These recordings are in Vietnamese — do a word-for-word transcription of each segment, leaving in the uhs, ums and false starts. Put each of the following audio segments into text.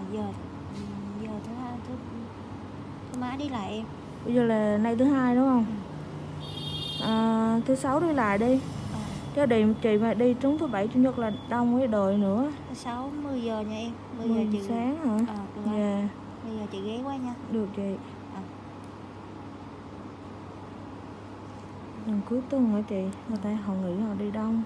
giờ giờ thứ hai thứ thứ mấy đi lại em? Bây giờ là nay thứ hai đúng không? Ừ. À, thứ sáu đi lại đi. À. Chứ đi chị mà đi trúng thứ bảy chủ nhật là đông với đợi nữa. Thứ sáu mười giờ nha em. mười giờ chị... sáng hả? Ờ, được rồi. Dạ. Bây giờ chị ghé qua nha. Được chị. À. Lần cuối tuần hả chị? Người ta họ nghĩ họ đi đông.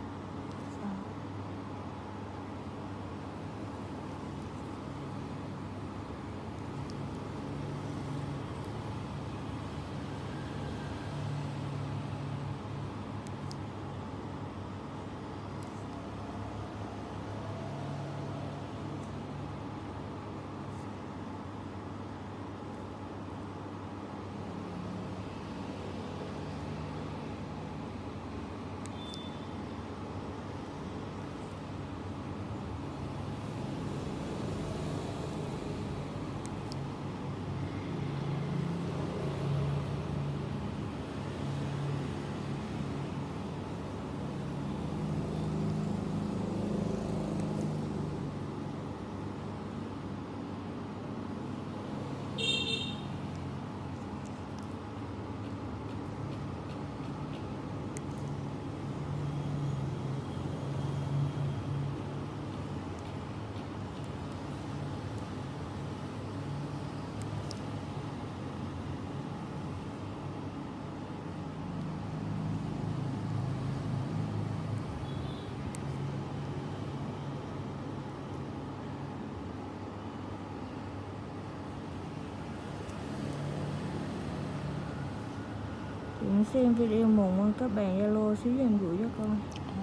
Chị muốn xem video mùng các bạn Zalo xíu em gửi cho con.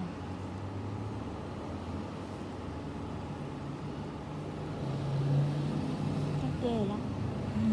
Chắc ghê lắm. Ừ.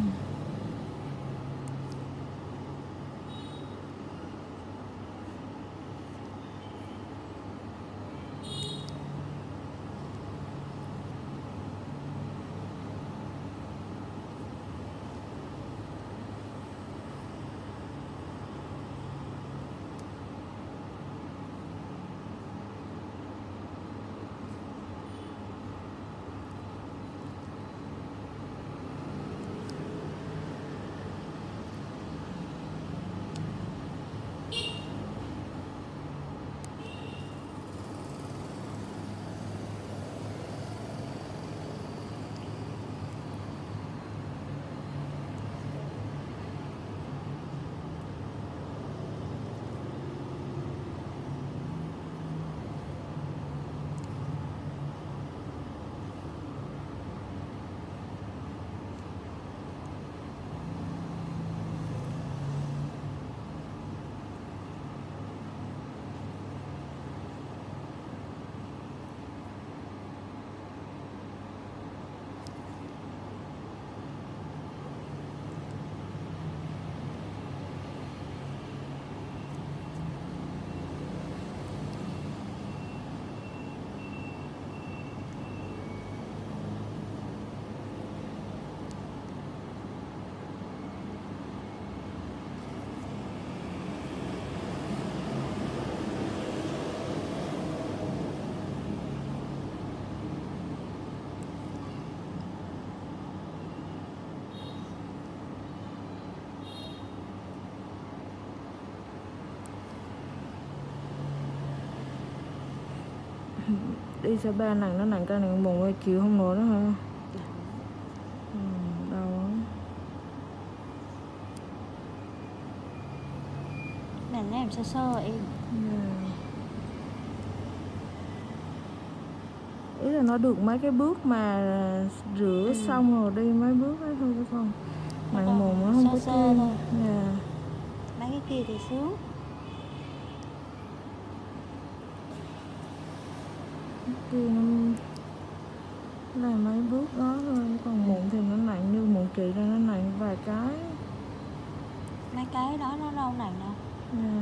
Đi xe ba nặng nó nặng cái nặng bụng chịu không nổi đó hả? Ừ, đau lắm. Này nó làm sơ sơ em. Yeah. Ý là nó được mấy cái bước mà rửa ừ. xong rồi đi mấy bước ấy thôi chứ không nặng mồm nó không sơ có sơ kia. Thôi. Yeah. Mấy cái kia thì sướng. Kia nó là mấy bước đó thôi, còn mụn thì nó nặng như mụn chị ra, nó nặng vài cái. Mấy cái đó nó đâu nặng đâu. Yeah.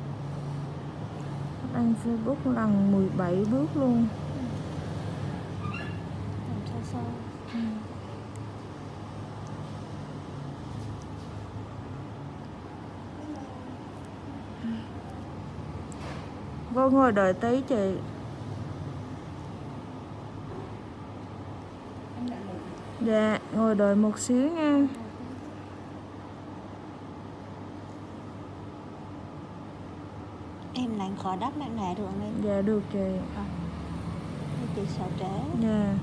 Đăng Facebook lần mười bảy bước luôn. Vô ngồi đợi tí chị. Em đợi được. Dạ, ngồi đợi một xíu nha. Em lạnh khỏi đắp mạng nè được không em? Dạ được chị. À. Chị sợ trễ. Dạ.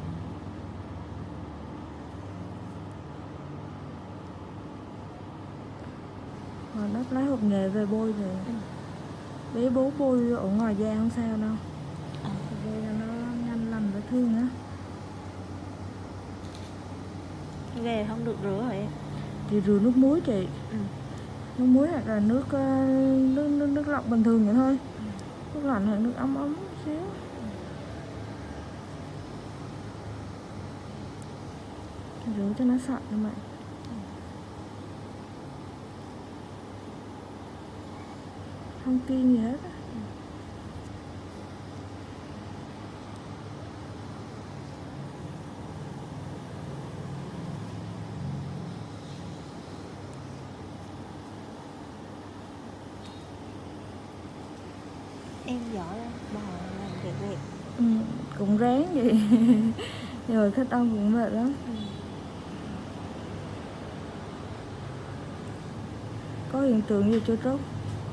Rồi đắp lấy hộp nghề về bôi thì Ừ. bé bố bôi ở ngoài da không sao đâu. À. Bôi cho nó nhanh lành vết thương á. Về không được rửa hả em? Chị rửa nước muối chị. Ừ. Nước muối hoặc là nước uh, nước, nước nước lọc bình thường vậy thôi. Ừ. Nước lạnh hoặc nước ấm ấm xíu. Rửa cho nó sạch như vậy. Không kiêng gì hết á. Em giỏi bò làm việc việc. Ừ, cũng ráng vậy. Rồi khách đông cũng mệt lắm. Ừ. Có hiện tượng gì chưa tốt?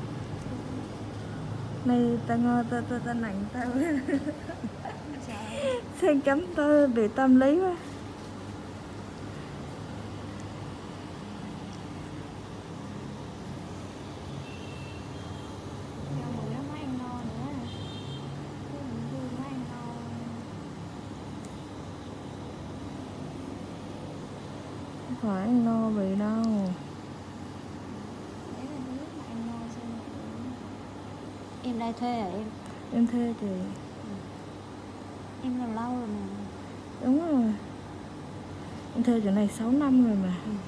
Này ta ngơ ta ta ta nặng ta sen cấm ta bị tâm lý quá. Không phải ăn no bị đâu. Em đây thuê hả em? Em thuê chị. Ừ. Em làm lâu rồi mà. Đúng rồi. Em thuê chỗ này sáu năm rồi mà. Ừ.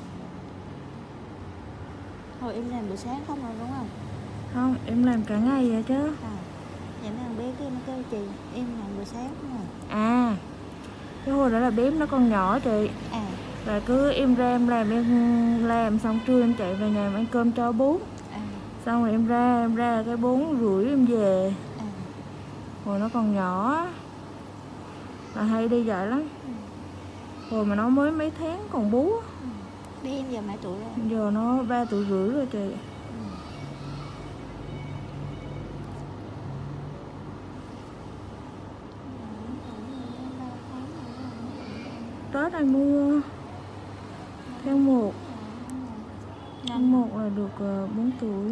Hồi em làm buổi sáng không rồi đúng không? Không, em làm cả ngày vậy chứ. À, vậy mấy thằng bé kia nó kêu chị em làm buổi sáng không rồi. À, cái hồi đó là bếp nó còn nhỏ chị. À. Là cứ em ra em làm em làm xong trưa em chạy về nhà em ăn cơm cho bún. À. Xong rồi em ra em ra cái bốn rưỡi em về. À. Hồi nó còn nhỏ là hay đi vậy lắm. Ừ. Hồi mà nó mới mấy tháng còn bú. Ừ. Bé em giờ mấy tuổi rồi? Giờ nó ba tuổi rưỡi rồi chị. Ừ. Tết này mua tháng một. Tháng một là được bốn tuổi.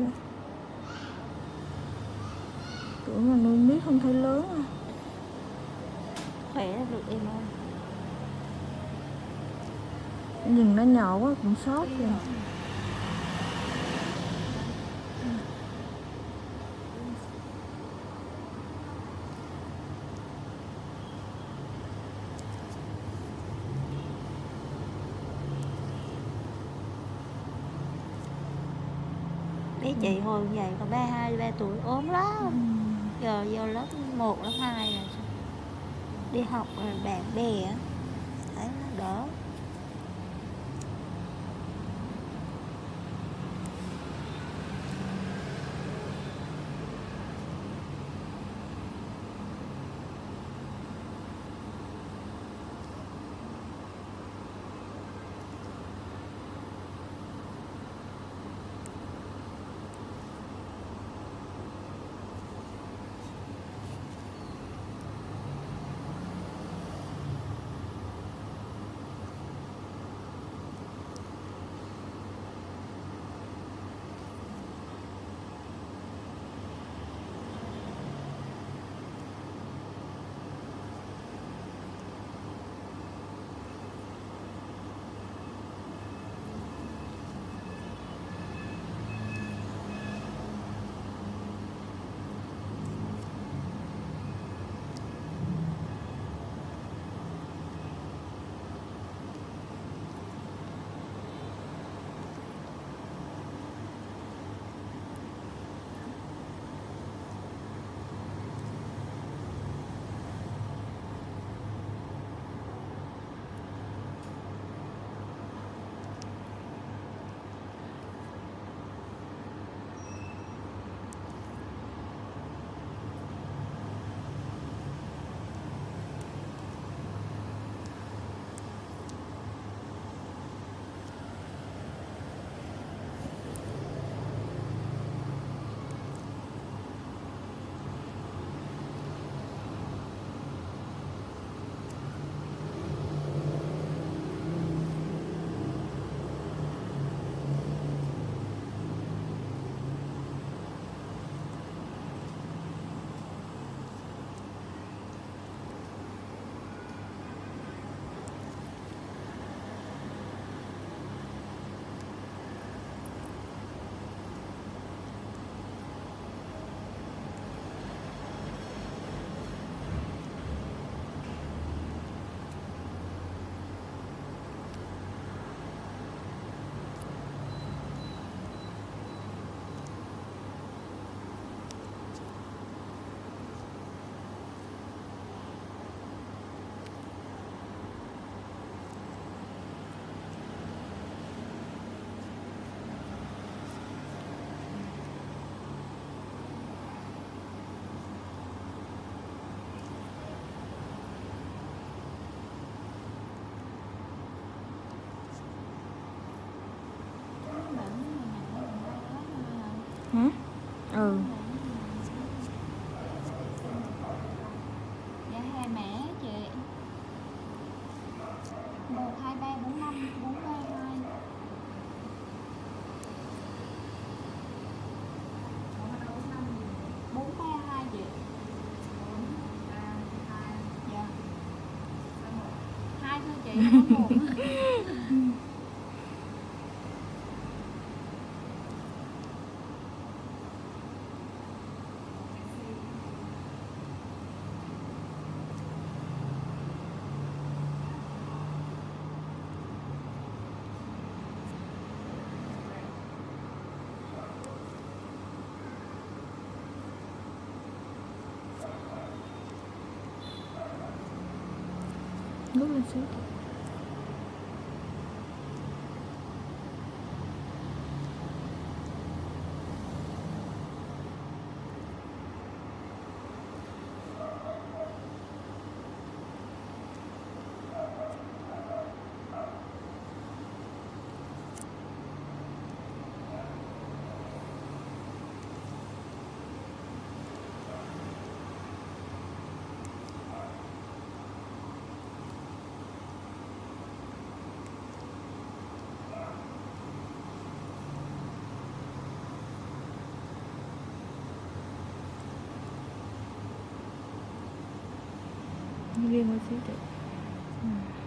Tuổi mà nuôi miết không thấy lớn à. Khỏe là được em ơi. Nhìn nó nhỏ quá cũng sót kìa. Bé chị hồi vậy còn ba hai ba tuổi ốm lắm. Ừ. Giờ vô lớp một lớp hai rồi. Đi học rồi bạn bè á, thấy nó đỡ. Ừ. Dạ hai mẹ chị. Một hai ba bốn năm bốn ba hai. Bốn ba hai chị. Dạ. Hai thôi chị, không có một. Ngước lên xíu. Nghiêng một xíu chị. Ừ.